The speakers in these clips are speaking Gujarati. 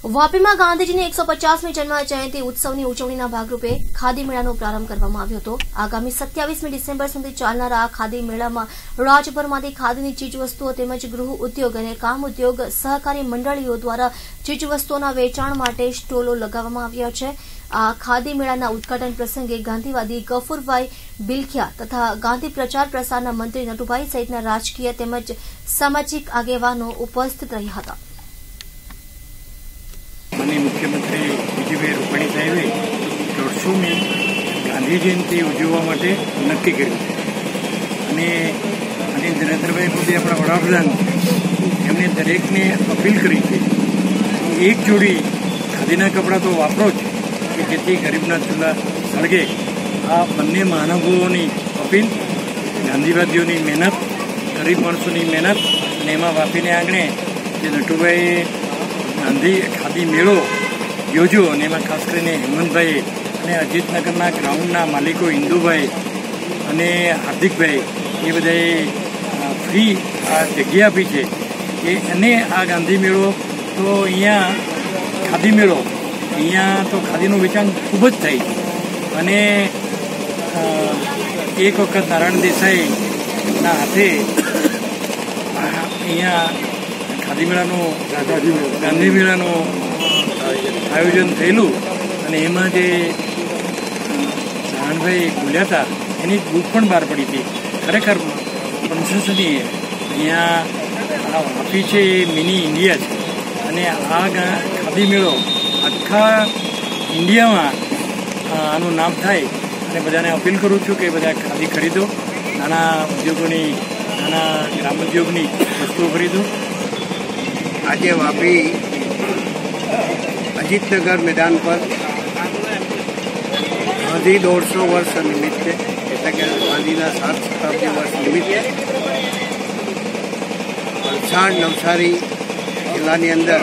વાપીમાં ગાંધીજીની 150મી જન્મ જયંતિ ઉત્સવની ઉજવણીના ભાગરૂપે ખાદી મેળાનો પ્રારંભ કરવામાં આવ્યો હતો। આગામી 27મી ડિસેમ્બર સુધી ચાલનારા આ ખાદી મેળામાં રાજ્યભરમાંથી ખાદીની ચીજવસ્તુઓ તેમજ ગૃહ ઉદ્યોગ અને કામ ઉદ્યોગ સહકારી મંડળીઓ દ્વારા ચીજવસ્તુઓના વેચાણ માટે સ્ટોલો લગાવવામાં આવ્યા છે। આ ખાદી મેળાના ઉદઘાટન પ્રસંગે ગાંધીવાદી ગફુરભાઈ બિલખિયા તથા ગાંધી પ્રચાર પ્રસારના મંત્રી નટુભાઈ સહિતના રાજકીય તેમજ સામાજિક આગેવાનો ઉપસ્થિત રહ્યા હતા। माननीय मुख्यमंत्री विजयभाई रूपाणी साहेबे 150મી ગાંધી જયંતિ ઉજવવા માટે નક્કી કર્યું અને નરેન્દ્રભાઈ મોદી આપણા વડાપ્રધાન એમણે દરેકને અપીલ કરી છે એક જોડી ખાદીના કપડાં તો વાપરો જ કે જેથી ગરીબના ચૂલા સળગે। આ બંને મહાનુભાવોની અપીલ, ગાંધીવાદીઓની મહેનત, ગરીબ માણસોની મહેનત અને એમાં વાપીને આંગણે જે નટુભાઈ ગાંધી ખાદી મેળો યોજ્યો અને એમાં ખાસ કરીને હેમંતભાઈ અને અજીતનગરના ગ્રાઉન્ડના માલિકો ઇન્દુભાઈ અને હાર્દિકભાઈ એ બધાએ ફ્રી આ જગ્યા આપી છે અને આ ગાંધી મેળો તો અહીંયા ખાદી મેળો અહીંયા તો ખાદીનું વેચાણ ખૂબ જ થાય અને એક વખત નારાયણ દેસાઈના હાથે અહીંયા ખાદી મેળાનું ગાંધી મેળાનું આયોજન થયેલું અને એમાં જે નારાયણભાઈ બોલ્યા હતા એની બુક પણ બહાર પડી હતી। ખરેખર પ્રશંસનીય। અહીંયા વાપી છે એ મિની ઇન્ડિયા છે અને આ ખાદી મેળો આખા ઇન્ડિયામાં આનું નામ થાય અને બધાને અપીલ કરું છું કે બધા ખાદી ખરીદો, નાના ઉદ્યોગોની, નાના ગ્રામ ઉદ્યોગની વસ્તુઓ ખરીદો। આજે વાપી અજીતનગર મેદાન પર ગાંધી 150 વર્ષ નિમિત્તે એટલે કે ગાંધીના 7 શતાબ્દી વર્ષ નિમિત્તે વલસાડ નવસારી જિલ્લાની અંદર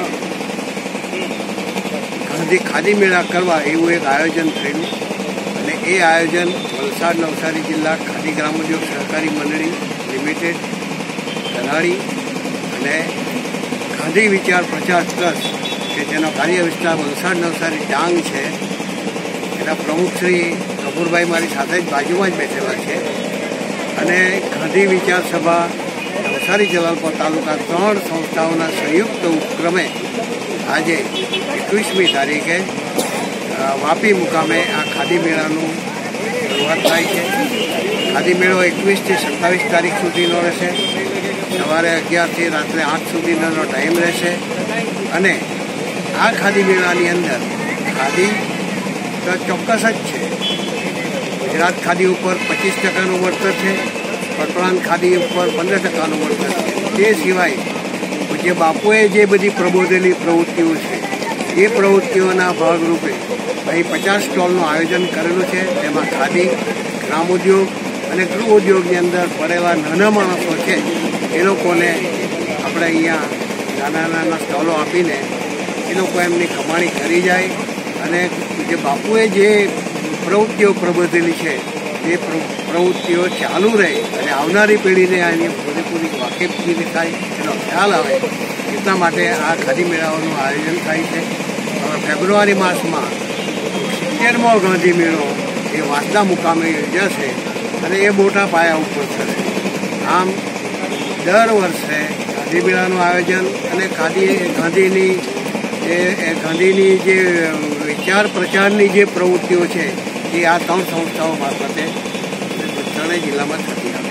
ગાંધી ખાદી મેળા કરવા એવું એક આયોજન થયેલું અને એ આયોજન વલસાડ નવસારી જિલ્લા ખાદી ગ્રામોદ્યોગ સહકારી મંડળી લિમિટેડ ધનાળી અને ગાંધી વિચાર પ્રચાર ટ્રસ્ટ કે જેનો કાર્ય વિસ્તાર વલસાડ નવસારી ડાંગ છે એના પ્રમુખ શ્રી કપૂરભાઈ મારી સાથે જ બાજુમાં જ બેઠેલા છે અને ગાંધી વિચાર સભા નવસારી જલાલપોર તાલુકા 3 સંસ્થાઓના સંયુક્ત ઉપક્રમે આજે 21મી તારીખે વાપી મુકામે આ ખાદી મેળાનું શરૂઆત થાય છે। ખાદી મેળો 21થી 27 તારીખ સુધીનો રહેશે। સવારે 11થી રાત્રે 8 સુધીનો ટાઈમ રહેશે અને આ ખાદી મેળાની અંદર ખાદી તો ચોક્કસ જ છે। ગુજરાત ખાદી ઉપર 25% વળતર છે, પટોળાન ખાદી ઉપર 15% વળતર છે। તે સિવાય પૂજ્ય બાપુએ જે બધી પ્રબોધેલી પ્રવૃત્તિઓ છે એ પ્રવૃત્તિઓના ભાગરૂપે અહીં 50 સ્ટોલનું આયોજન કરેલું છે। તેમાં ખાદી, ગ્રામોદ્યોગ અને ગૃહ ઉદ્યોગની અંદર પડેલા નાના માણસો છે એ લોકોને આપણે અહીંયા નાના સ્ટોલો આપીને એ લોકો એમની કમાણી કરી જાય અને જે બાપુએ જે પ્રવૃત્તિઓ પ્રબોધેલી છે એ પ્રવૃત્તિઓ ચાલુ રહે અને આવનારી પેઢીને આની પૂરેપૂરી વાકેફગીરી થાય એનો ખ્યાલ આવે એટલા માટે આ ખાદી મેળાઓનું આયોજન થાય છે। હવે ફેબ્રુઆરી માસમાં 70મો ગાંધી મેળો એ વાંસદા મુકામે યોજાશે અને એ મોટા પાયા ઉપર થશે। આમ દર વર્ષે ખાદી મેળાનું આયોજન અને ગાંધીની જે વિચાર પ્રચારની જે પ્રવૃત્તિઓ છે એ આ 3 સંસ્થાઓ મારફતે ત્રણેય જિલ્લામાં થતી આવે છે।